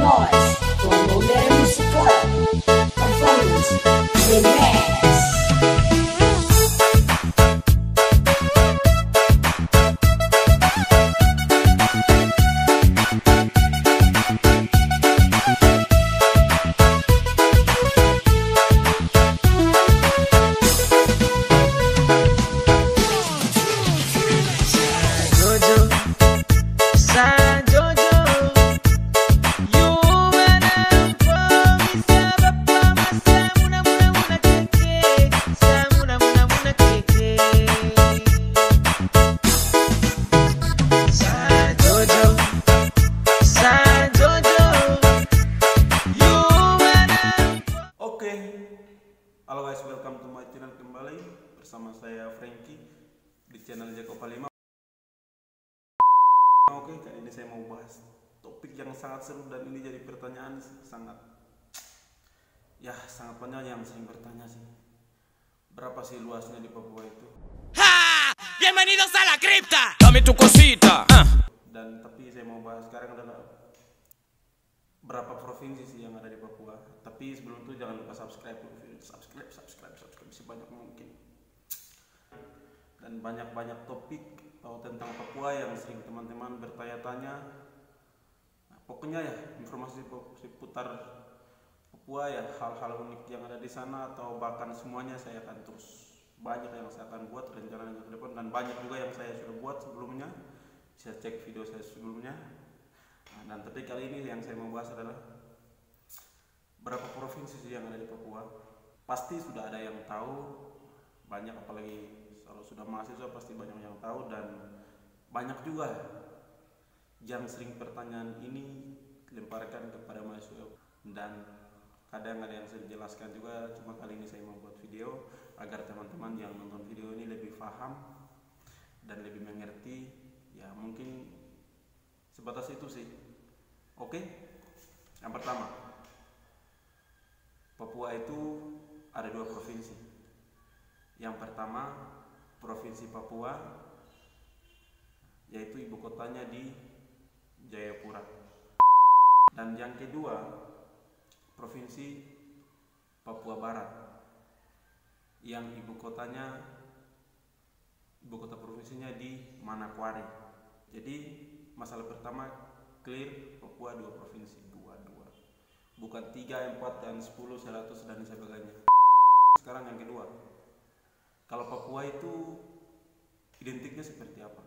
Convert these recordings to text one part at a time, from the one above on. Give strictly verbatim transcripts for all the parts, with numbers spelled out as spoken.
noise, promoter musical, performance, remix. Halo guys, welcome to my channel kembali bersama saya Frankie di channel Jacob Palima. Oke, kali ini saya mau bahas topik yang sangat seru dan ini jadi pertanyaan sangat ya sangat banyak yang sering bertanya sih. Berapa sih luasnya di Papua itu? ¡Ja! ¡Bienvenidos a la cripta! Dame tu cosita. Uh. Dan tapi saya mau bahas sekarang adalah berapa provinsi sih yang ada di Papua. Tapi sebelum itu jangan lupa subscribe subscribe subscribe subscribe sebanyak mungkin, dan banyak-banyak topik atau tentang Papua yang sering teman-teman bertanya-tanya. Nah, pokoknya ya informasi seputar Papua ya, hal-hal unik yang ada di sana atau bahkan semuanya saya akan terus banyak yang saya akan buat rencananya ke depan, dan banyak juga yang saya sudah buat sebelumnya, bisa cek video saya sebelumnya. Nah, dan tapi kali ini yang saya mau bahas adalah berapa provinsi sih yang ada di Papua. Pasti sudah ada yang tahu, banyak, apalagi kalau sudah mahasiswa pasti banyak yang tahu, dan banyak juga yang sering pertanyaan ini lemparkan kepada mahasiswa, dan kadang ada yang saya jelaskan juga. Cuma kali ini saya membuat video agar teman-teman yang nonton video ini lebih paham dan lebih mengerti. Ya mungkin sebatas itu sih. Oke, yang pertama, Papua itu ada dua provinsi. Yang pertama Provinsi Papua, yaitu ibu kotanya di Jayapura. Dan yang kedua Provinsi Papua Barat, yang ibu kotanya ibu kota provinsinya di Manokwari. Jadi masalah pertama clear, Papua dua provinsi, dua dua, bukan tiga, empat, dan sepuluh, seratus dan sebagainya. Sekarang yang kedua, kalau Papua itu identiknya seperti apa,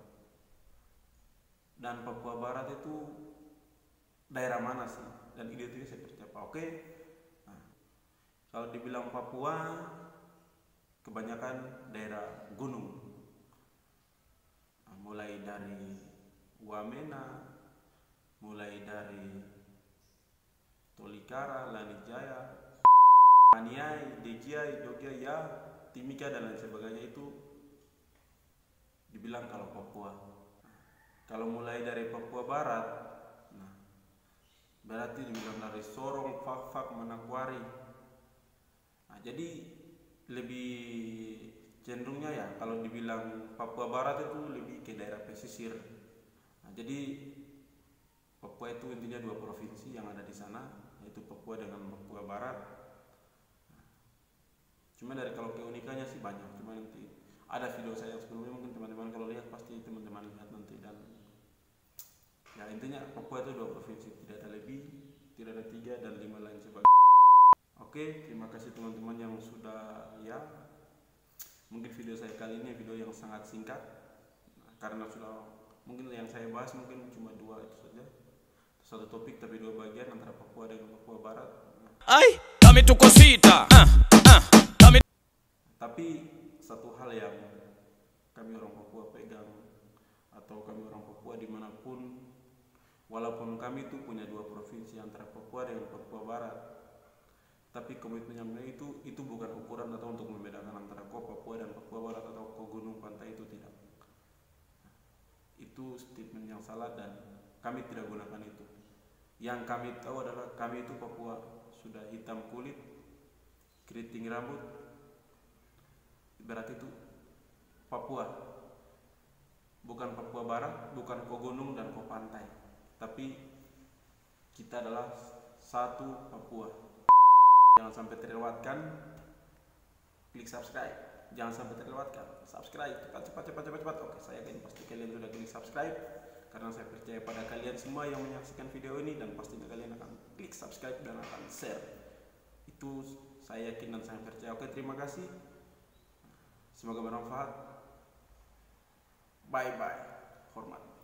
dan Papua Barat itu daerah mana sih, dan identiknya seperti apa. Oke, nah, kalau dibilang Papua kebanyakan daerah gunung, nah, mulai dari Wamena, mulai dari Tolikara, Lanijaya, Paniai, Dejiai, Jogja, ya, Timika dan lain sebagainya, itu dibilang kalau Papua. Kalau mulai dari Papua Barat, nah, berarti dibilang dari Sorong, Fak-Fak, Manokwari. Nah, jadi lebih cenderungnya ya kalau dibilang Papua Barat itu lebih ke daerah pesisir. Nah, jadi Papua itu intinya dua provinsi yang ada di sana, yaitu Papua dengan Papua Barat. Cuma dari kalau keunikannya sih banyak, cuma nanti ada video saya yang sebelumnya, mungkin teman-teman kalau lihat pasti teman-teman lihat nanti. Dan ya intinya Papua itu dua provinsi, tidak ada lebih, tidak ada tiga dan lima lain sebagainya. Oke, terima kasih teman-teman yang sudah ya. Mungkin video saya kali ini video yang sangat singkat, nah, karena sudah mungkin yang saya bahas mungkin cuma dua itu saja, satu topik tapi dua bagian antara Papua dan Papua Barat. Ay, dame tu cosita. Uh, uh, dame. Tapi satu hal yang kami orang Papua pegang, atau kami orang Papua dimanapun, walaupun kami itu punya dua provinsi antara Papua dengan Papua Barat, tapi komitmennya itu itu bukan ukuran atau untuk membedakan antara kau Papua dan Papua Barat atau kau gunung pantai, itu tidak. Itu statement yang salah dan kami tidak gunakan itu. Yang kami tahu adalah kami itu Papua, sudah hitam kulit, keriting rambut, berarti itu Papua. Bukan Papua Barat, bukan kau gunung dan kau pantai, tapi kita adalah satu Papua. Jangan sampai terlewatkan klik subscribe. Jangan sampai terlewatkan subscribe. Cepat cepat cepat cepat cepat. Oke, saya yakin pasti kalian sudah klik subscribe karena saya percaya pada kalian semua yang menyaksikan video ini, dan pastinya kalian akan klik subscribe dan akan share. Itu saya yakin dan saya percaya. Oke, terima kasih. Semoga bermanfaat. Bye bye. Hormat.